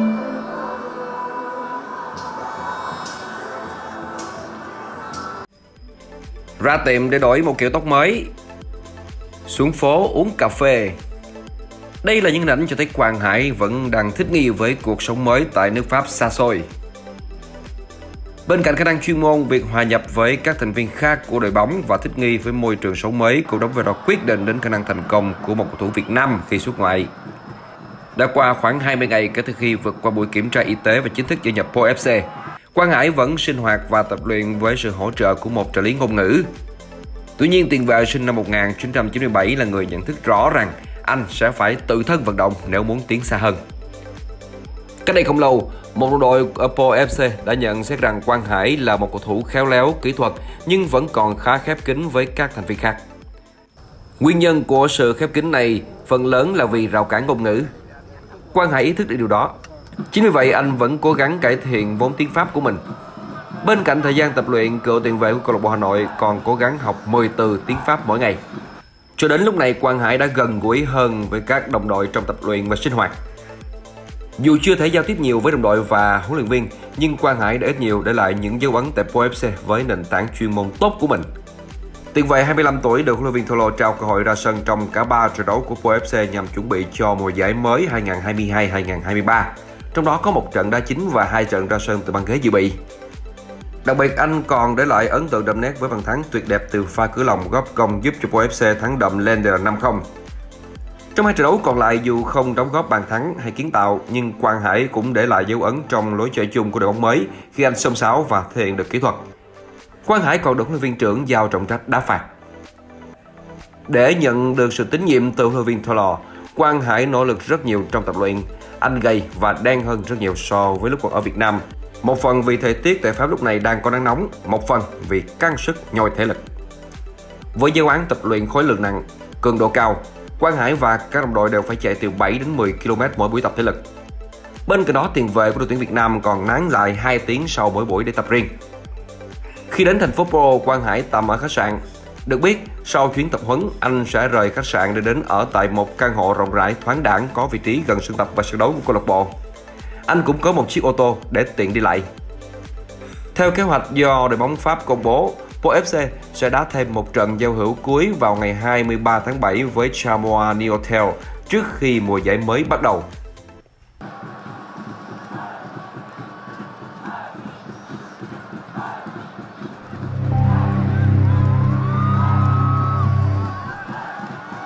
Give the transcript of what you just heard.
Ra tiệm để đổi một kiểu tóc mới, xuống phố uống cà phê. Đây là những hình ảnh cho thấy Quang Hải vẫn đang thích nghi với cuộc sống mới tại nước Pháp xa xôi. Bên cạnh khả năng chuyên môn, việc hòa nhập với các thành viên khác của đội bóng và thích nghi với môi trường sống mới cũng đóng vai trò quyết định đến khả năng thành công của một cầu thủ Việt Nam khi xuất ngoại. Đã qua khoảng 20 ngày kể từ khi vượt qua buổi kiểm tra y tế và chính thức gia nhập Pau FC, Quang Hải vẫn sinh hoạt và tập luyện với sự hỗ trợ của một trợ lý ngôn ngữ. Tuy nhiên, tiền vệ sinh năm 1997 là người nhận thức rõ rằng anh sẽ phải tự thân vận động nếu muốn tiến xa hơn. Cách đây không lâu, một đồng đội ở Pau FC đã nhận xét rằng Quang Hải là một cầu thủ khéo léo, kỹ thuật nhưng vẫn còn khá khép kín với các thành viên khác. Nguyên nhân của sự khép kín này phần lớn là vì rào cản ngôn ngữ. Quang Hải ý thức được điều đó. Chính vì vậy, anh vẫn cố gắng cải thiện vốn tiếng Pháp của mình. Bên cạnh thời gian tập luyện, cựu tiền vệ của câu lạc bộ Hà Nội còn cố gắng học 10 từ tiếng Pháp mỗi ngày. Cho đến lúc này, Quang Hải đã gần gũi hơn với các đồng đội trong tập luyện và sinh hoạt. Dù chưa thể giao tiếp nhiều với đồng đội và huấn luyện viên, nhưng Quang Hải đã ít nhiều để lại những dấu ấn tại Pau FC với nền tảng chuyên môn tốt của mình. Tiền vệ 25 tuổi được huấn luyện viên Tholo trao cơ hội ra sân trong cả 3 trận đấu của Pau FC nhằm chuẩn bị cho mùa giải mới 2022-2023. Trong đó có một trận đá chính và 2 trận ra sân từ băng ghế dự bị. Đặc biệt, anh còn để lại ấn tượng đậm nét với bàn thắng tuyệt đẹp từ pha cửa lòng góp công giúp cho Pau FC thắng đậm Lens 5-0. Trong 2 trận đấu còn lại, dù không đóng góp bàn thắng hay kiến tạo, nhưng Quang Hải cũng để lại dấu ấn trong lối chơi chung của đội bóng mới khi anh xông xáo và thể hiện được kỹ thuật. Quang Hải còn được huấn luyện viên trưởng giao trọng trách đá phạt. Để nhận được sự tín nhiệm từ huấn luyện viên Tholo, Quang Hải nỗ lực rất nhiều trong tập luyện. Anh gầy và đen hơn rất nhiều so với lúc còn ở Việt Nam. Một phần vì thời tiết tại Pháp lúc này đang có nắng nóng, một phần vì căng sức nhồi thể lực. Với giáo án tập luyện khối lượng nặng, cường độ cao, Quang Hải và các đồng đội đều phải chạy từ 7 đến 10 km mỗi buổi tập thể lực. Bên cạnh đó, tiền vệ của đội tuyển Việt Nam còn nán lại 2 tiếng sau mỗi buổi để tập riêng. Khi đến thành phố Pau, Quang Hải tạm ở khách sạn. Được biết, sau chuyến tập huấn, anh sẽ rời khách sạn để đến ở tại một căn hộ rộng rãi thoáng đãng có vị trí gần sân tập và sân đấu của câu lạc bộ. Anh cũng có một chiếc ô tô để tiện đi lại. Theo kế hoạch do đội bóng Pháp công bố, Pau FC sẽ đá thêm một trận giao hữu cuối vào ngày 23 tháng 7 với Chamois Niortais trước khi mùa giải mới bắt đầu.